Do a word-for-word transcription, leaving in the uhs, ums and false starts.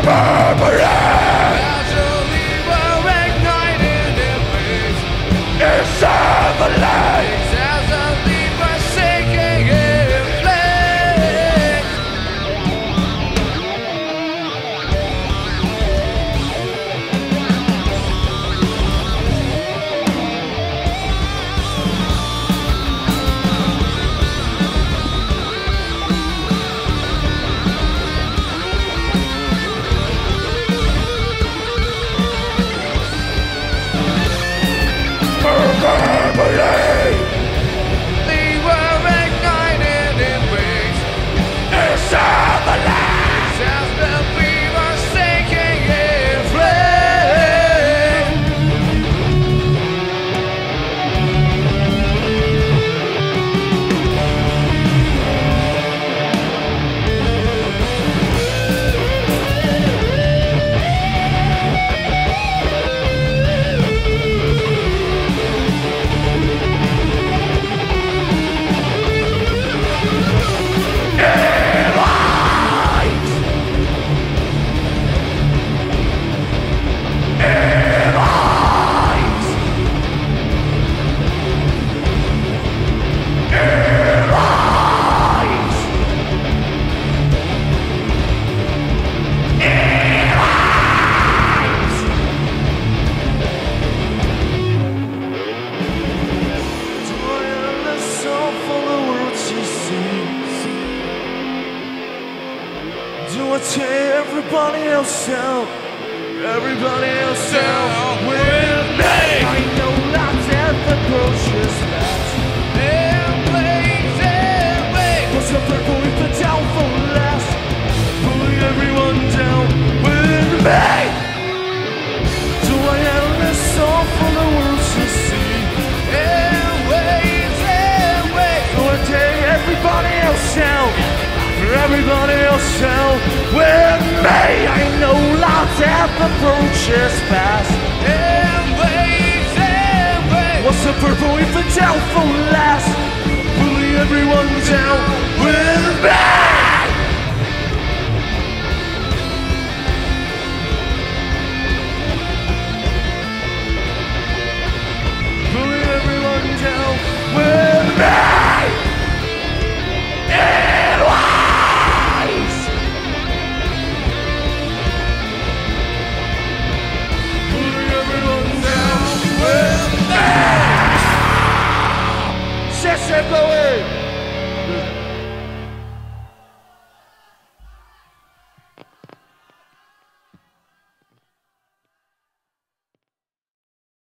Everybody else out, everybody else out with me. I know not death approaches fast. And plays and waves. What's the purple we put down for last? Pulling everyone down with me. Do I have this song for the world to see? And waves and waves. Do I take everybody else out? Everybody else out with me. I know lots of approaches fast. And waves and waves. What's the purple we put down for last? Pulling everyone down with me. Pulling everyone down with me. Laissez blower.